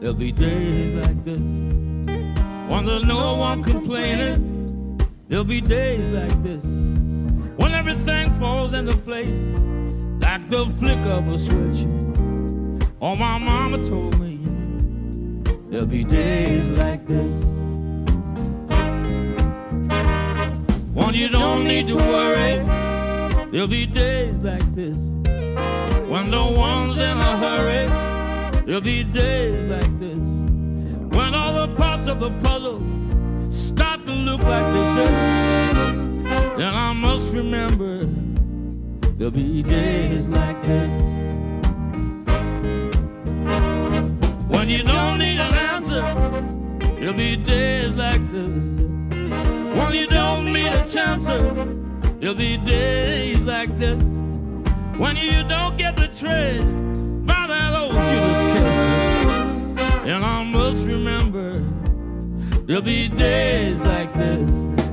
There'll be days like this when there's no one complaining. There'll be days like this when everything falls into place like the flick of a switch. Oh, my mama told me there'll be days like this when you don't need to worry. There'll be days like this when no one's in a hurry. There'll be days like this when all the parts of the puzzle start to look like they should. Then I must remember there'll be days like this when you don't need an answer. There'll be days like this when you don't need a chance. There'll be days like this when you don't get the trade by that old Judas kiss. And I must remember there'll be days like this.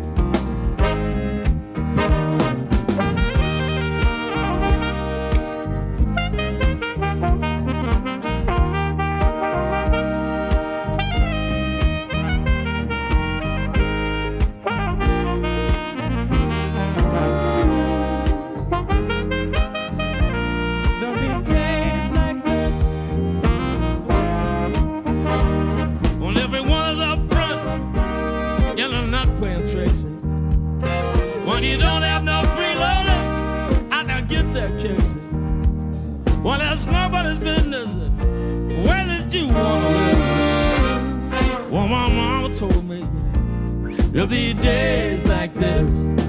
When you don't have no freeloaders, I don't get their kicks. Well, that's nobody's business. Where did you want to live? Well, my mama told me there'll be days like this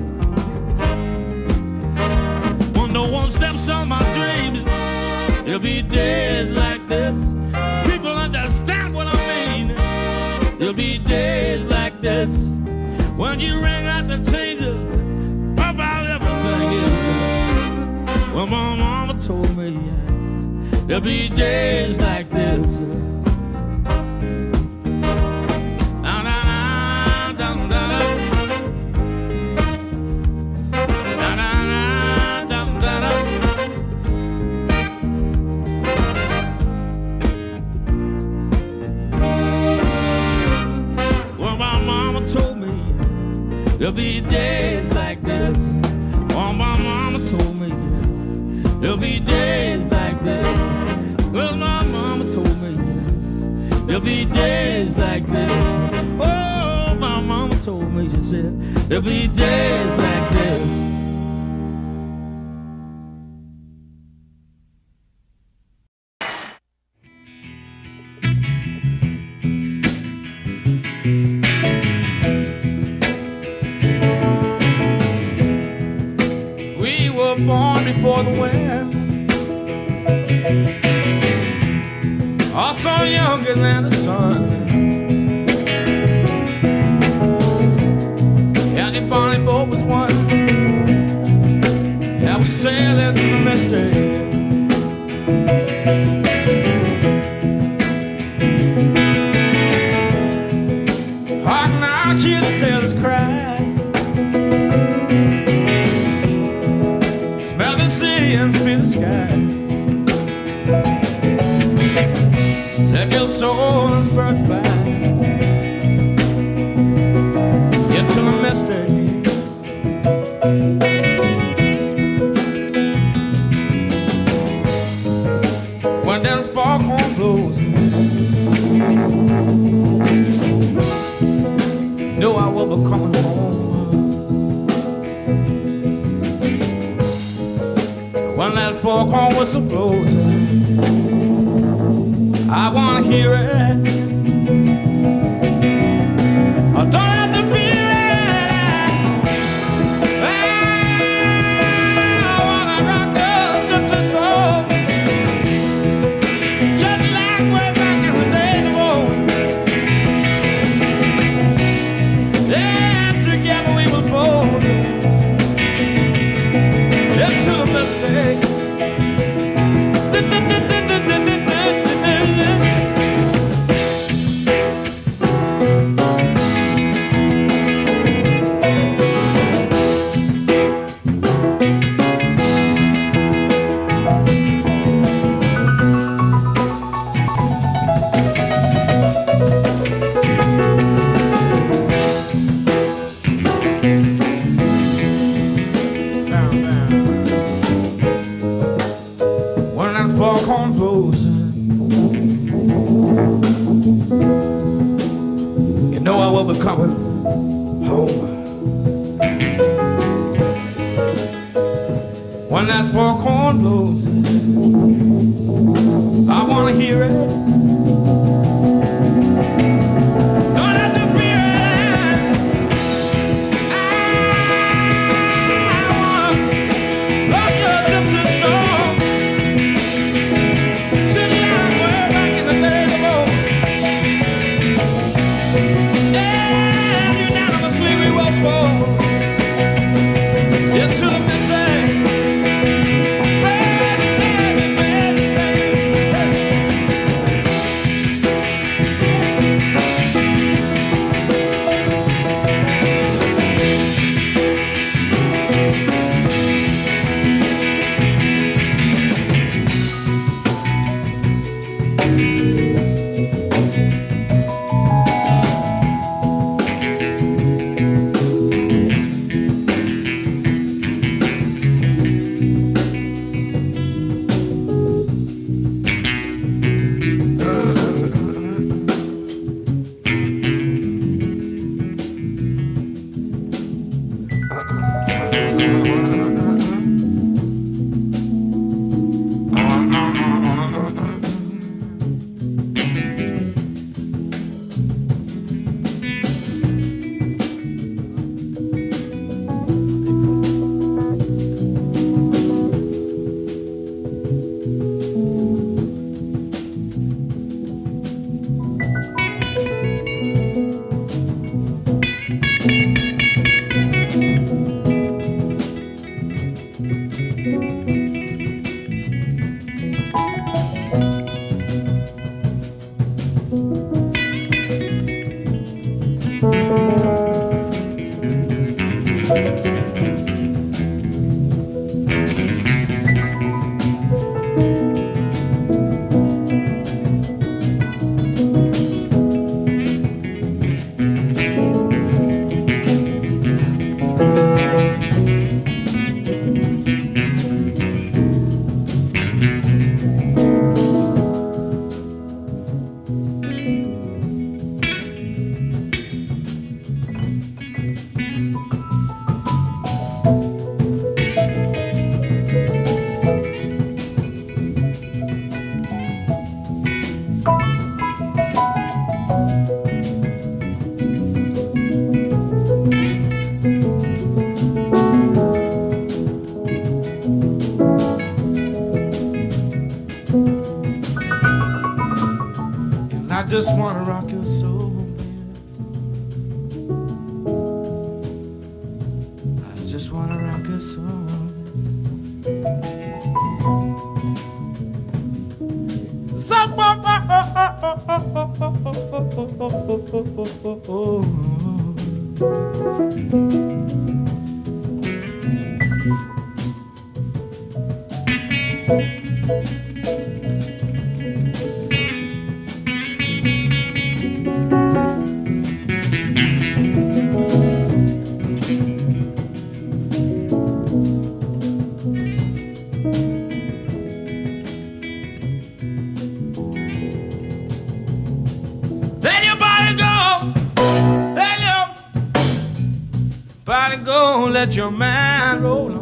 when no one steps on my dreams. There'll be days like this. People understand what I mean. There'll be days like this when you ring out the changes about everything is. Well, my mama told me there'll be days like this. Well, my mama told me there'll be days like this. Oh, my mama told me there'll be days like this. Well, my mama told me there'll be days like this. Oh, my mama told me, she said there'll be days like this. Born before the wind, also younger than the sun. And the bonnie boat was one. Yeah, we sailed into the mystery. Hark now, hear the sailors cry. And feel the sky. Let your soul and spirit fly into the mystery. When that foghorn blows, know I will be coming home. When that foghorn whistle blows, I wanna hear it. I don't have to feel it. I wanna rock the gypsy soul, just like way back in the day before. Yeah, together we will fold into the mistake. we're coming home. When that foghorn blows, I wanna hear it. Don't have to fear it. I wanna rock your gypsy song. Sit down way back in the days of old. And you unanimously we will fall into the mistake. I just wanna rock your soul, baby. I just wanna rock your soul. Let your mind roll on.